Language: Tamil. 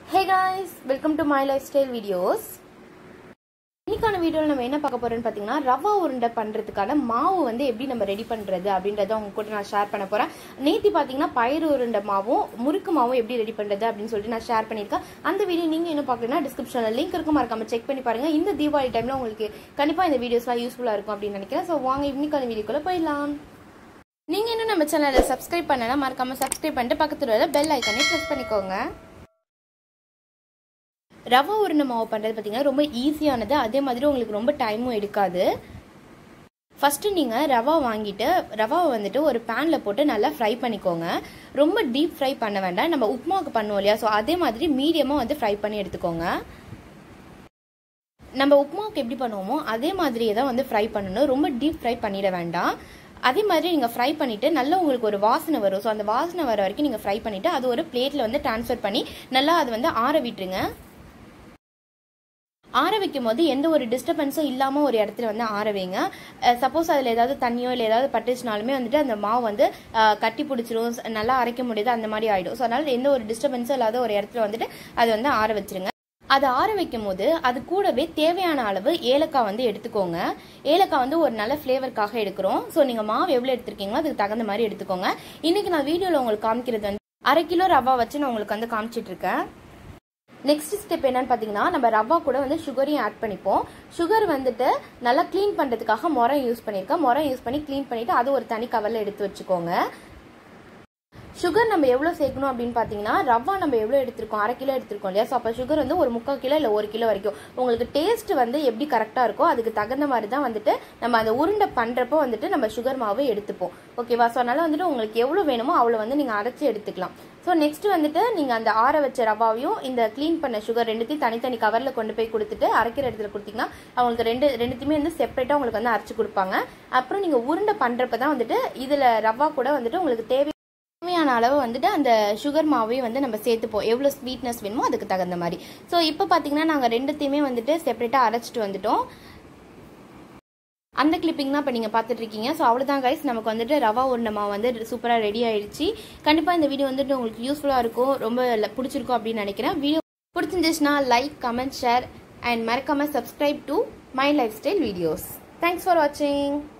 Hey guys, welcome to my lifestyle videos. இன்னைக்கான வீடியோல நம்ம என்ன பார்க்க போறோம்னு பாத்தீங்கன்னா ரவா உருண்டை பண்றதுக்கான மாவு வந்து எப்படி நம்ம ரெடி பண்றது அப்படின்றத உங்க கூட நான் ஷேர் பண்ண போறேன். நேத்தி பாத்தீங்கன்னா பயிறு உருண்டை மாவும் முறுக்கு மாவும் எப்படி ரெடி பண்றது அப்படின்னு சொல்லிட்டு நான் ஷேர் பண்ணிருக்கேன். அந்த வீடியோ நீங்க என்ன பார்க்கணும்னா டிஸ்கிரிப்ஷன்ல லிங்க் இருக்கு, மறக்காம செக் பண்ணி பாருங்க. இந்த தீபாவளி டைம்ல உங்களுக்கு கண்டிப்பா இந்த வீடியோஸ்லாம் யூஸ்ஃபுல்லா இருக்கும் அப்படின்னு நினைக்கிறேன். சோ வாங்க இன்னைக்கான வீடியோக்குள்ள போயிடலாம். நீங்க இன்னும் நம்ம சேனலை சப்ஸ்கிரைப் பண்ணனா மறக்காம சப்ஸ்கிரைப் பண்ணிட்டு பக்கத்துல உள்ள பெல் ஐகானை பிரஸ் பண்ணிக்கோங்க. ரவா உருண்டை மாவு பண்ணுறது பார்த்தீங்கன்னா ரொம்ப ஈஸியானது, அதே மாதிரி உங்களுக்கு ரொம்ப டைமும் எடுக்காது. ஃபஸ்ட்டு நீங்கள் ரவா வாங்கிட்டு ரவாவை வந்துட்டு ஒரு பேனில் போட்டு நல்லா ஃப்ரை பண்ணிக்கோங்க. ரொம்ப டீப் ஃப்ரை பண்ண வேண்டாம், நம்ம உப்புமாவுக்கு பண்ணுவோம் இல்லையா, ஸோ அதே மாதிரி மீடியமாக வந்து ஃப்ரை பண்ணி எடுத்துக்கோங்க. நம்ம உப்புமாவுக்கு எப்படி பண்ணுவோமோ அதே மாதிரியே தான் வந்து ஃப்ரை பண்ணணும், ரொம்ப டீப் ஃப்ரை பண்ணிட வேண்டாம். அதே மாதிரி நீங்கள் ஃப்ரை பண்ணிவிட்டு நல்லா உங்களுக்கு ஒரு வாசனை வரும். ஸோ அந்த வாசனை வர வரைக்கும் நீங்கள் ஃப்ரை பண்ணிவிட்டு அது ஒரு பிளேட்டில் வந்து ட்ரான்ஸ்ஃபர் பண்ணி நல்லா அது வந்து ஆற விட்டுருங்க. ஆற வைக்கும் போது எந்த ஒரு டிஸ்டர்பன்ஸும் இல்லாமல் ஒரு இடத்துல வந்து ஆற வைங்க. சப்போஸ் அதில் ஏதாவது தண்ணியோ இல்லை ஏதாவது பட்டுச்சுனாலுமே வந்துட்டு அந்த மாவு வந்து கட்டி பிடிச்சிரும், நல்லா அரைக்க முடியாது, அந்த மாதிரி ஆகிடும். ஸோ அதனால் எந்த ஒரு டிஸ்டர்பன்ஸும் இல்லாத ஒரு இடத்துல வந்துட்டு அதை வந்து ஆற வச்சிருங்க. அதை ஆற வைக்கும் போது அது கூடவே தேவையான அளவு ஏலக்காய் வந்து எடுத்துக்கோங்க. ஏலக்காய் வந்து ஒரு நல்ல ஃப்ளேவருக்காக எடுக்கிறோம். ஸோ நீங்கள் மாவு எவ்வளோ எடுத்துருக்கீங்களோ அதுக்கு தகுந்த மாதிரி எடுத்துக்கோங்க. இன்னைக்கு நான் வீடியோவில் உங்களுக்கு காமிக்கிறது வந்து 1/2 கிலோ ரவா வச்சு நான் உங்களுக்கு வந்து காமிச்சிட்டு இருக்கேன். நெக்ஸ்ட் ஸ்டெப் என்னன்னு பார்த்தீங்கன்னா, நம்ம ரவா கூட வந்து சுகரையும் ஆட் பண்ணிப்போம். சுகர் வந்துட்டு நல்லா க்ளீன் பண்ணுறதுக்காக முறை யூஸ் பண்ணியிருக்கேன். முறை யூஸ் பண்ணி க்ளீன் பண்ணிவிட்டு அது ஒரு தனி கவரில் எடுத்து வச்சுக்கோங்க. சுகர் நம்ம எவ்வளோ சேர்க்கணும் அப்படின்னு பார்த்தீங்கன்னா, ரவா நம்ம எவ்வளோ எடுத்திருக்கோம், 1/2 கிலோ எடுத்திருக்கோம் இல்லையா, ஸோ அப்போ சுகர் வந்து ஒரு 3/4 கிலோ இல்லை 1 கிலோ வரைக்கும் உங்களுக்கு டேஸ்ட் வந்து எப்படி கரெக்டாக இருக்கோ அதுக்கு தகுந்த மாதிரி தான் வந்துட்டு நம்ம அந்த உருண்டை பண்ணுறப்போ வந்துட்டு நம்ம சுகர் மாவு எடுத்துப்போம். ஓகேவா, ஸோ அதனால் வந்துட்டு உங்களுக்கு எவ்வளோ வேணுமோ அவ்வளோ வந்து நீங்கள் அரைச்சி எடுத்துக்கலாம். ஸோ நெக்ஸ்ட் வந்துட்டு நீங்கள் அந்த ஆற வச்ச ரவாவையும் இந்த க்ளீன் பண்ண சுகர் ரெண்டுத்தையும் தனித்தனி கவரில் கொண்டு போய் கொடுத்துட்டு அரைக்கிற இடத்துல கொடுத்தீங்கன்னா அவங்களுக்கு ரெண்டுத்தையுமே வந்து செப்பரேட்டாக உங்களுக்கு வந்து அரைச்சி கொடுப்பாங்க. அப்புறம் நீங்கள் உருண்டை பண்ணுறப்ப தான் வந்துட்டு இதில் ரவா கூட வந்துட்டு உங்களுக்கு தேவையான அளவு வந்துட்டு அந்த சுகர் மாவையும் வந்து நம்ம சேர்த்துப்போம், எவ்வளோ ஸ்வீட்னஸ் வேணுமோ அதுக்கு தகுந்த மாதிரி. ஸோ இப்போ பார்த்தீங்கன்னா நாங்கள் ரெண்டுத்தையுமே வந்துட்டு செப்பரேட்டாக அரைச்சிட்டு வந்துட்டோம். அந்த கிளிப்பிங் தான் இப்போ நீங்கள் பார்த்துட்டு இருக்கீங்க. ஸோ அவ்வளோதான் கைஸ், நமக்கு வந்துட்டு ரவா உருண்டை மாவு வந்து சூப்பராக ரெடி ஆயிடுச்சு. கண்டிப்பாக இந்த வீடியோ வந்துட்டு உங்களுக்கு யூஸ்ஃபுல்லாக இருக்கும், ரொம்ப பிடிச்சிருக்கும் அப்படின்னு நினைக்கிறேன். வீடியோ பிடிச்சிருந்துச்சுன்னா லைக், கமெண்ட், ஷேர் அண்ட் மறக்காம subscribe to my lifestyle videos. Thanks for வாட்சிங்.